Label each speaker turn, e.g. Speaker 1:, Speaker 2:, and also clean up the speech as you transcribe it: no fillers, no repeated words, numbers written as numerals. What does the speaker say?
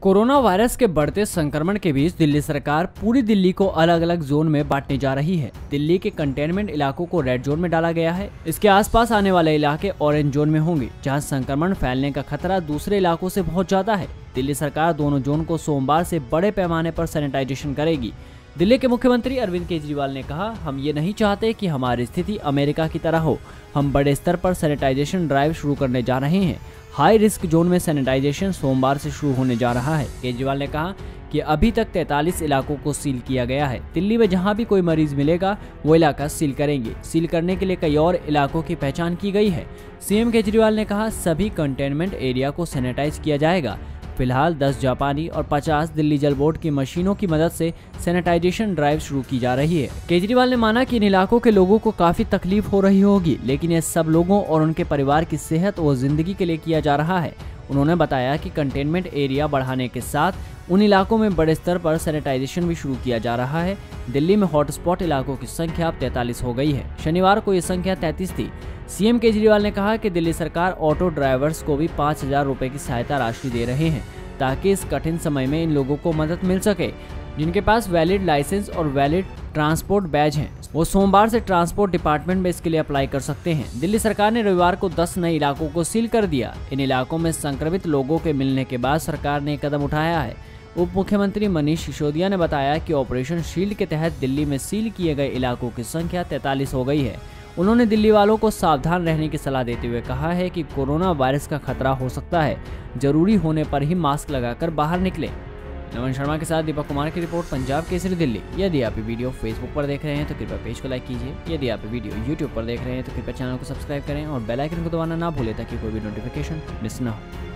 Speaker 1: Corona virus के बढ़ते संक्रमण के बीच दिल्ली सरकार पूरी दिल्ली को अलग अलग जोन में बांटने जा रही है। दिल्ली के कंटेनमेंट इलाकों को रेड जोन में डाला गया है। इसके आसपास आने वाले इलाके ऑरेंज जोन में होंगे, जहां संक्रमण फैलने का खतरा दूसरे इलाकों से बहुत ज्यादा है। दिल्ली सरकार दोनों जोन को सोमवार से बड़े पैमाने पर सैनिटाइजेशन करेगी। दिल्ली के मुख्यमंत्री अरविंद केजरीवाल ने कहा, हम ये नहीं चाहते कि हमारी स्थिति अमेरिका की तरह हो। हम बड़े स्तर पर सैनिटाइजेशन ड्राइव शुरू करने जा रहे हैं। हाई रिस्क जोन में सैनिटाइजेशन सोमवार से शुरू होने जा रहा है। केजरीवाल ने कहा कि अभी तक 43 इलाकों को सील किया गया है। दिल्ली में जहां भी कोई मरीज मिलेगा वो इलाका सील करेंगे। सील करने के लिए कई और इलाकों की पहचान की गई है। सीएम केजरीवाल ने कहा, सभी कंटेनमेंट एरिया को सैनिटाइज किया जाएगा। फिलहाल 10 जापानी और 50 दिल्ली जल बोर्ड की मशीनों की मदद से सैनिटाइजेशन ड्राइव शुरू की जा रही है। केजरीवाल ने माना कि इन इलाकों के लोगों को काफी तकलीफ हो रही होगी, लेकिन यह सब लोगों और उनके परिवार की सेहत और जिंदगी के लिए किया जा रहा है। उन्होंने बताया कि कंटेनमेंट एरिया बढ़ाने के साथ उन इलाकों में बड़े स्तर पर सैनिटाइजेशन भी शुरू किया जा रहा है। दिल्ली में हॉटस्पॉट इलाकों की संख्या अब 43 हो गई है। शनिवार को ये संख्या 33 थी। सीएम केजरीवाल ने कहा कि दिल्ली सरकार ऑटो ड्राइवर्स को भी 5,000 रुपए की सहायता राशि दे रहे हैं, ताकि इस कठिन समय में इन लोगों को मदद मिल सके। जिनके पास वैलिड लाइसेंस और वैलिड ट्रांसपोर्ट बैज हैं, वो सोमवार से ट्रांसपोर्ट डिपार्टमेंट में इसके लिए अप्लाई कर सकते हैं। दिल्ली सरकार ने रविवार को 10 नए इलाकों को सील कर दिया। इन इलाकों में संक्रमित लोगों के मिलने के बाद सरकार ने कदम उठाया है। उप मुख्यमंत्री मनीष सिसोदिया ने बताया कि ऑपरेशन शील्ड के तहत दिल्ली में सील किए गए इलाकों की संख्या 43 हो गई है। उन्होंने दिल्ली वालों को सावधान रहने की सलाह देते हुए कहा है कि कोरोना वायरस का खतरा हो सकता है। जरूरी होने पर ही मास्क लगाकर बाहर निकलें। नमन शर्मा के साथ दीपक कुमार की रिपोर्ट, पंजाब केसरी दिल्ली। यदि आप ये वीडियो फेसबुक पर देख रहे हैं तो कृपया पेज को लाइक कीजिए। यदि आप ये वीडियो यूट्यूब पर देख रहे हैं तो कृपया चैनल को सब्सक्राइब करें और बेल आइकन को दबाना ना भूलें, ताकि कोई भी नोटिफिकेशन मिस ना हो।